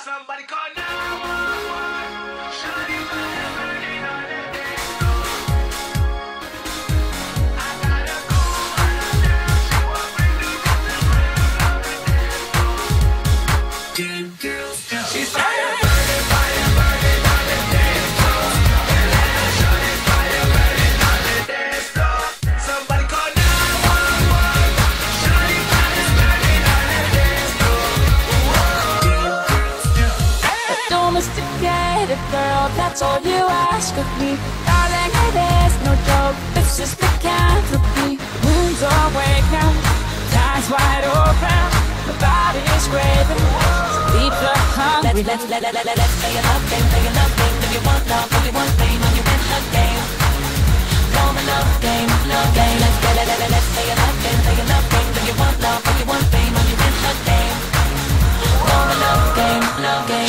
Somebody call 911. Shawty fire burning on the dance floor. I gotta cool her down. She won't bring the roses round on the dance floor. Ten girls go. She's fire burning on the dance floor. Shawty fire burning on the dance floor. Somebody call 911. Shawty fire burning on the dance floor. Domesticated girl, that's all you ask of me. Darling, it is no joke, this is lycanthropy. Wounds are waking, eyes wide open, the body is craving. Deep the hunger. Let's play a love game, play a love game. If you want love, if you want fame, when you win the game. Blow the love game, love game. Let's play a love game, play a love game. If you want love, if you want fame, when you win the game. Blow the love game, love game.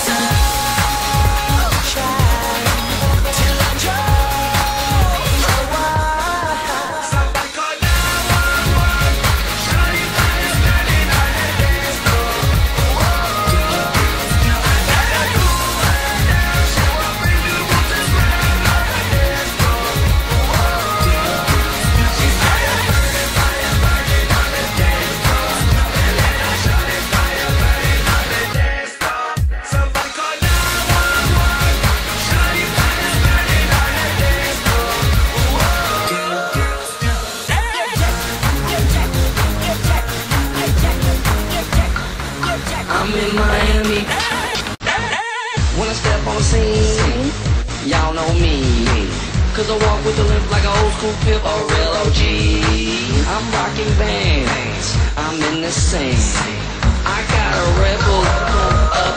I'm in Miami. When I step on the scene, y'all know me. Cause I walk with the limp like an old school pimp or real OG. I'm rocking bands, I'm in the scene. I got a Red Bull,